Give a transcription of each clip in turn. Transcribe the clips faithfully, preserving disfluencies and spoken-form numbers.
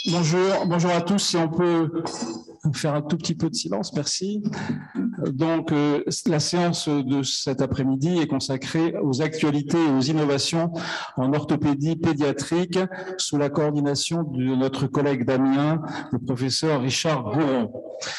Bonjour, bonjour à tous. Si on peut faire un tout petit peu de silence, merci. Donc, euh, la séance de cet après-midi est consacrée aux actualités et aux innovations en orthopédie pédiatrique sous la coordination de notre collègue d'Amiens, le professeur Richard Gouron.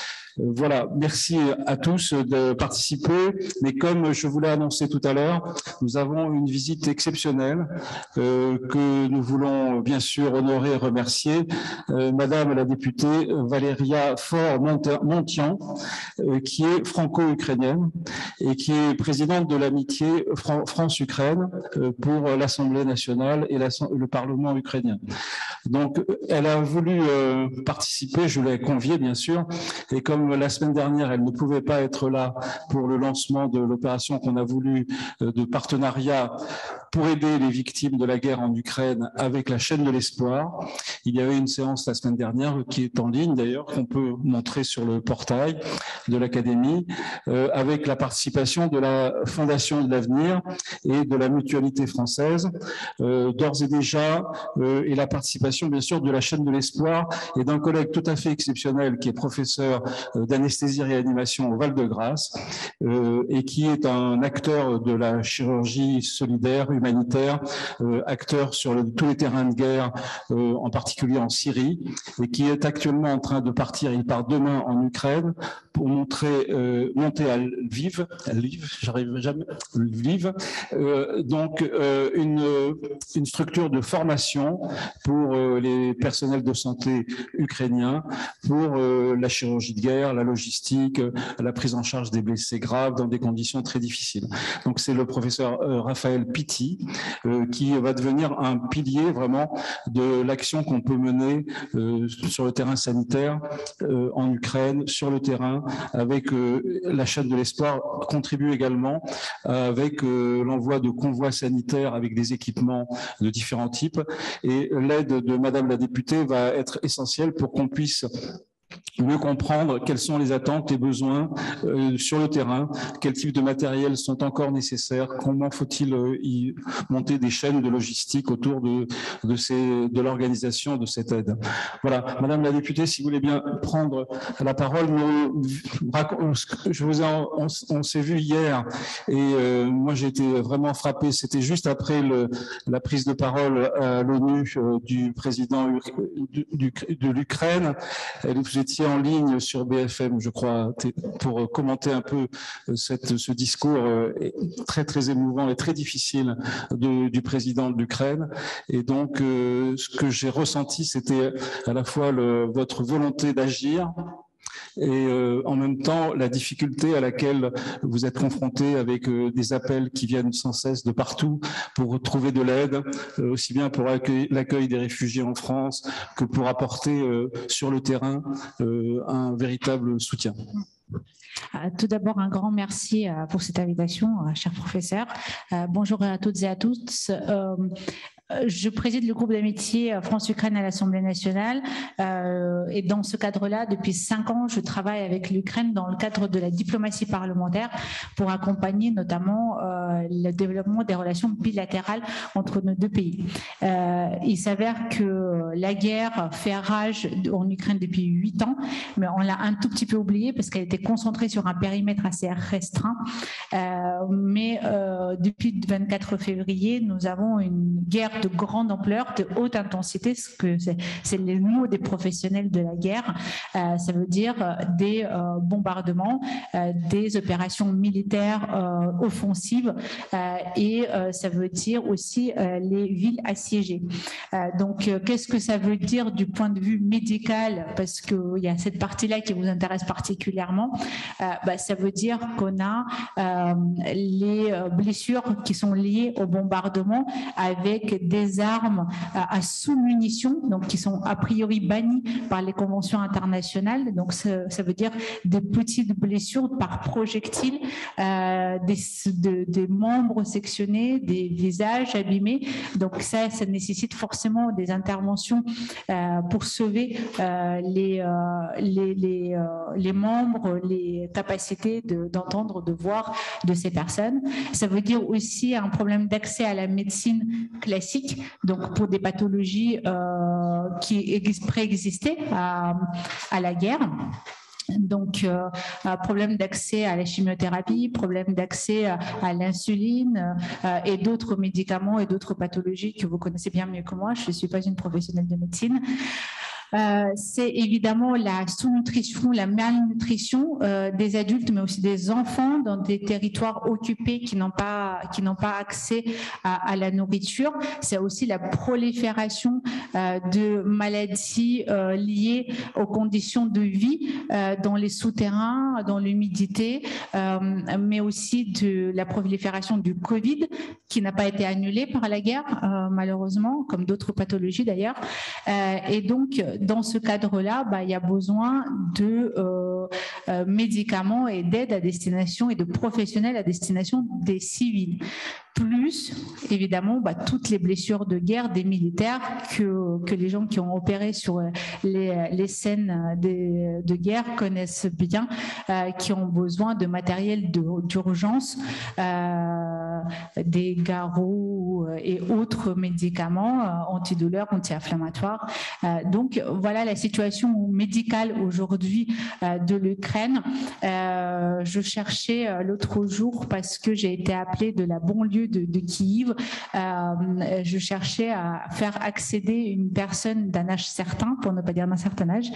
Voilà, merci à tous de participer. Mais comme je vous l'ai annoncé tout à l'heure, nous avons une visite exceptionnelle euh, que nous voulons bien sûr honorer et remercier. Euh, Madame la députée Valéria Faure-Montian, euh, qui est franco-ukrainienne et qui est présidente de l'amitié France-Ukraine euh, pour l'Assemblée nationale et le Parlement ukrainien. Donc, elle a voulu euh, participer, je l'ai conviée bien sûr, et comme la semaine dernière, elle ne pouvait pas être là pour le lancement de l'opération qu'on a voulu euh, de partenariat pour aider les victimes de la guerre en Ukraine avec la chaîne de l'espoir. Il y avait une séance la semaine dernière qui est en ligne d'ailleurs, qu'on peut montrer sur le portail de l'Académie, euh, avec la participation de la Fondation de l'Avenir et de la Mutualité française, euh, d'ores et déjà, euh, et la participation bien sûr de la chaîne de l'espoir et d'un collègue tout à fait exceptionnel qui est professeur euh, d'anesthésie-réanimation au Val-de-Grâce euh, et qui est un acteur de la chirurgie solidaire, humanitaire, euh, acteur sur le, tous les terrains de guerre, euh, en particulier en Syrie, et qui est actuellement en train de partir, il part demain en Ukraine pour montrer, euh, monter à Lviv, à Lviv, j'arrive jamais, Lviv, euh, donc euh, une, une structure de formation pour euh, les personnels de santé ukrainiens, pour euh, la chirurgie de guerre, la logistique, euh, la prise en charge des blessés graves dans des conditions très difficiles. Donc c'est le professeur euh, Raphaël Pitti euh, qui va devenir un pilier vraiment de l'action qu'on peut mener euh, sur le terrain sanitaire euh, en Ukraine, sur le terrain, avec euh, la chaîne de l'espoir, contribue également euh, avec euh, l'envoi de convois sanitaires avec des équipements de différents types, et l'aide de Madame la députée va être essentielle pour qu'on puisse mieux comprendre quelles sont les attentes, les besoins euh, sur le terrain, quels types de matériels sont encore nécessaires, comment faut-il euh, y monter des chaînes de logistique autour de, de, ces, de l'organisation de cette aide. Voilà, Madame la députée, si vous voulez bien prendre la parole, nous, je vous ai, on, on s'est vu hier et euh, moi j'ai été vraiment frappé, c'était juste après le, la prise de parole à l'ONU euh, du président du, du, de l'Ukraine. Vous étiez en ligne sur B F M, je crois, pour commenter un peu cette, ce discours très très émouvant et très difficile de, du président de l'Ukraine. Et donc, euh, ce que j'ai ressenti, c'était à la fois le, votre volonté d'agir, et euh, en même temps la difficulté à laquelle vous êtes confrontés avec euh, des appels qui viennent sans cesse de partout pour trouver de l'aide, euh, aussi bien pour l'accueil des réfugiés en France que pour apporter euh, sur le terrain euh, un véritable soutien. Tout d'abord, un grand merci pour cette invitation, cher professeur. Bonjour à toutes et à tous. Je préside le groupe d'amitié France-Ukraine à l'Assemblée nationale euh, et dans ce cadre-là, depuis cinq ans, je travaille avec l'Ukraine dans le cadre de la diplomatie parlementaire pour accompagner notamment euh, le développement des relations bilatérales entre nos deux pays. Euh, il s'avère que la guerre fait rage en Ukraine depuis huit ans, mais on l'a un tout petit peu oublié parce qu'elle était concentrée sur un périmètre assez restreint. Euh, mais euh, depuis le vingt-quatre février, nous avons une guerre de grande ampleur, de haute intensité, ce que c'est les mots des professionnels de la guerre. Euh, ça veut dire des euh, bombardements, euh, des opérations militaires euh, offensives euh, et euh, ça veut dire aussi euh, les villes assiégées. Euh, donc, euh, qu'est-ce que ça veut dire du point de vue médical? Parce qu'il y a cette partie-là qui vous intéresse particulièrement. Euh, bah, ça veut dire qu'on a euh, les blessures qui sont liées au bombardement avec des armes à sous-munitions, donc qui sont a priori bannies par les conventions internationales. Donc ça, ça veut dire des petites blessures par projectile, euh, des, de, des membres sectionnés, des visages abîmés. Donc ça, ça nécessite forcément des interventions euh, pour sauver euh, les, euh, les, les, euh, les membres, les capacités de, d'entendre, de voir de ces personnes. Ça veut dire aussi un problème d'accès à la médecine classique, donc pour des pathologies euh, qui préexistaient à, à la guerre. Donc, euh, problème d'accès à la chimiothérapie, problème d'accès à, à l'insuline euh, et d'autres médicaments et d'autres pathologies que vous connaissez bien mieux que moi. Je ne suis pas une professionnelle de médecine. Euh, c'est évidemment la sous-nutrition, la malnutrition euh, des adultes, mais aussi des enfants dans des territoires occupés qui n'ont pas, qui n'ont pas accès à, à la nourriture. C'est aussi la prolifération euh, de maladies euh, liées aux conditions de vie euh, dans les souterrains, dans l'humidité, euh, mais aussi de la prolifération du Covid qui n'a pas été annulée par la guerre, euh, malheureusement, comme d'autres pathologies d'ailleurs. Euh, et donc, dans ce cadre-là, bah, il y a besoin de euh, euh, médicaments et d'aide à destination et de professionnels à destination des civils. Plus, évidemment, bah, toutes les blessures de guerre des militaires que, que les gens qui ont opéré sur les, les scènes de, de guerre connaissent bien, euh, qui ont besoin de matériel d'urgence, euh, des garrots et autres médicaments euh, antidouleurs, anti-inflammatoires. Euh, donc, voilà la situation médicale aujourd'hui euh, de l'Ukraine. Euh, je cherchais euh, l'autre jour parce que j'ai été appelée de la banlieue de, de Kiev. Euh, je cherchais à faire accéder une personne d'un âge certain, pour ne pas dire d'un certain âge,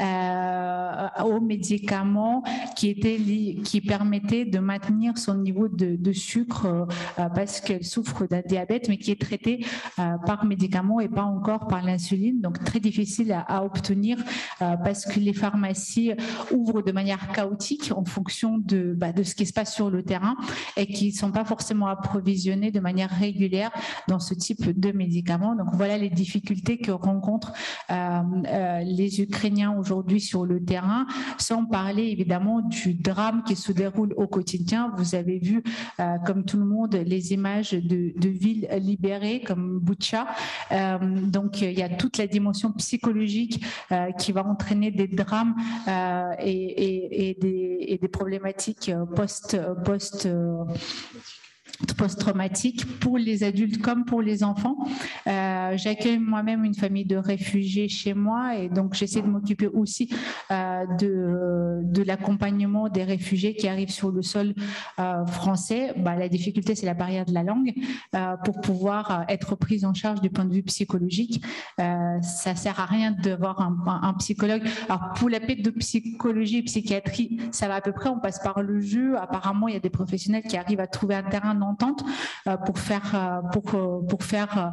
euh, aux médicaments qui étaient qui permettaient de maintenir son niveau de, de sucre euh, parce qu'elle souffre d'un diabète, mais qui est traité euh, par médicaments et pas encore par l'insuline. Donc très difficile à, à obtenir euh, parce que les pharmacies ouvrent de manière chaotique en fonction de, bah, de ce qui se passe sur le terrain et qui ne sont pas forcément approvisionnés de manière régulière dans ce type de médicaments. Donc voilà les difficultés que rencontrent euh, euh, les Ukrainiens aujourd'hui sur le terrain, sans parler évidemment du drame qui se déroule au quotidien. Vous avez vu, euh, comme tout le monde, les images de, de villes libérées comme Boutcha. Euh, donc il y a toute la dimension psychologique euh, qui va entraîner des drames euh, et, et, et, des, et des problématiques post, post euh, post-traumatique pour les adultes comme pour les enfants. Euh, j'accueille moi-même une famille de réfugiés chez moi et donc j'essaie de m'occuper aussi euh, de, de l'accompagnement des réfugiés qui arrivent sur le sol euh, français. Bah, la difficulté, c'est la barrière de la langue euh, pour pouvoir être prise en charge du point de vue psychologique. Euh, ça sert à rien de voir un, un, un psychologue. Alors pour la paix de psychologie et psychiatrie, ça va à peu près, on passe par le jeu. Apparemment, il y a des professionnels qui arrivent à trouver un terrain d'entente pour faire, pour, pour faire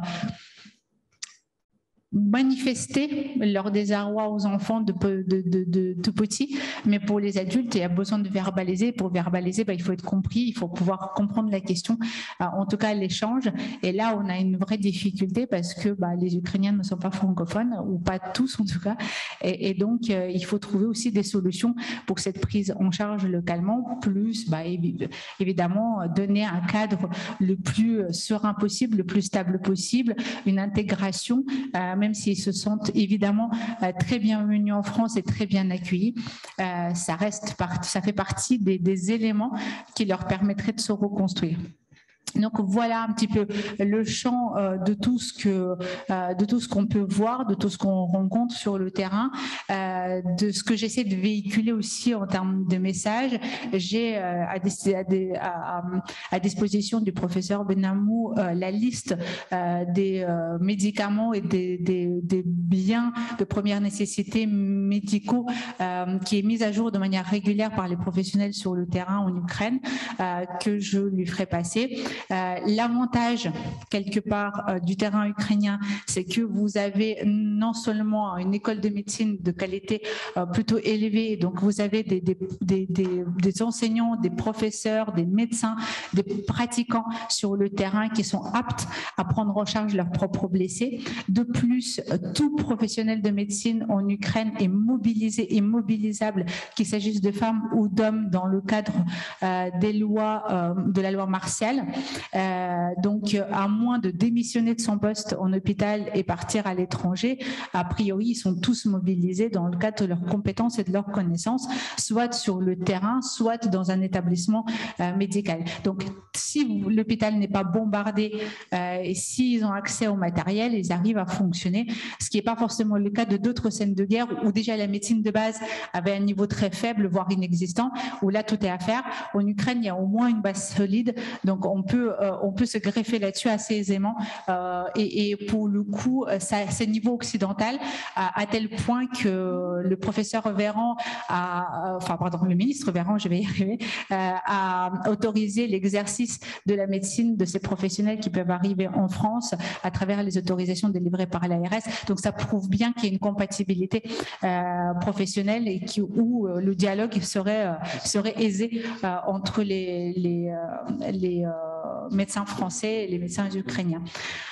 manifester leur désarroi aux enfants de, de, de, de tout petits, mais pour les adultes, il y a besoin de verbaliser. Pour verbaliser, bah, il faut être compris, il faut pouvoir comprendre la question, en tout cas l'échange. Et là, on a une vraie difficulté parce que bah, les Ukrainiens ne sont pas francophones, ou pas tous en tout cas, et, et donc euh, il faut trouver aussi des solutions pour cette prise en charge localement, plus bah, évidemment donner un cadre le plus serein possible, le plus stable possible, une intégration, euh, même s'ils se sentent évidemment euh, très bienvenus en France et très bien accueillis, euh, ça reste part, ça fait partie des, des éléments qui leur permettraient de se reconstruire. Donc voilà un petit peu le champ euh, de tout ce que euh, de tout ce qu'on peut voir, de tout ce qu'on rencontre sur le terrain, euh, de ce que j'essaie de véhiculer aussi en termes de messages. J'ai euh, à, à, à, à disposition du professeur Benamou euh, la liste euh, des euh, médicaments et des, des, des biens de première nécessité médicaux euh, qui est mise à jour de manière régulière par les professionnels sur le terrain en Ukraine, euh, que je lui ferai passer. Euh, l'avantage quelque part euh, du terrain ukrainien, c'est que vous avez non seulement une école de médecine de qualité été euh, plutôt élevée. Donc, vous avez des, des, des, des, des enseignants, des professeurs, des médecins, des pratiquants sur le terrain qui sont aptes à prendre en charge leurs propres blessés. De plus, tout professionnel de médecine en Ukraine est mobilisé et mobilisable, qu'il s'agisse de femmes ou d'hommes dans le cadre euh, des lois, euh, de la loi martiale. Euh, donc, à moins de démissionner de son poste en hôpital et partir à l'étranger, a priori, ils sont tous mobilisés dans le cadre de leurs compétences et de leurs connaissances, soit sur le terrain, soit dans un établissement euh, médical. Donc, si l'hôpital n'est pas bombardé euh, et s'ils ont accès au matériel, ils arrivent à fonctionner, ce qui n'est pas forcément le cas de d'autres scènes de guerre où déjà la médecine de base avait un niveau très faible, voire inexistant, où là, tout est à faire. En Ukraine, il y a au moins une base solide, donc on peut, euh, on peut se greffer là-dessus assez aisément. Euh, et, et pour le coup, c'est niveau occidental, à, à tel point que le professeur Véran, a, enfin pardon, le ministre Véran, je vais y arriver, euh, a autorisé l'exercice de la médecine de ces professionnels qui peuvent arriver en France à travers les autorisations délivrées par l'A R S. Donc ça prouve bien qu'il y a une compatibilité euh, professionnelle et qui, où euh, le dialogue serait, euh, serait aisé euh, entre les, les, euh, les euh, médecins français et les médecins ukrainiens.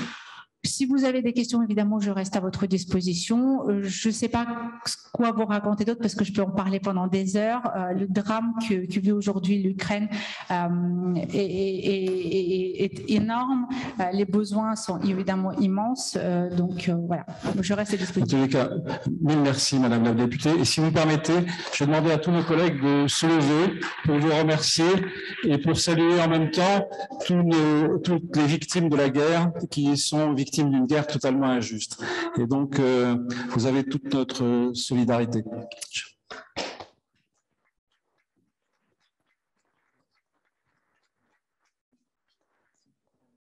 Si vous avez des questions, évidemment, je reste à votre disposition. Je ne sais pas quoi vous raconter d'autre parce que je peux en parler pendant des heures. Euh, le drame que, que vit aujourd'hui l'Ukraine euh, est, est, est, est énorme. Euh, les besoins sont évidemment immenses. Euh, donc, euh, voilà, je reste à disposition. En tous les cas, mille merci, Madame la députée. Et si vous permettez, je vais demander à tous nos collègues de se lever pour vous remercier et pour saluer en même temps tous nos, toutes les victimes de la guerre qui sont victimes d'une guerre totalement injuste. Et donc, euh, vous avez toute notre solidarité.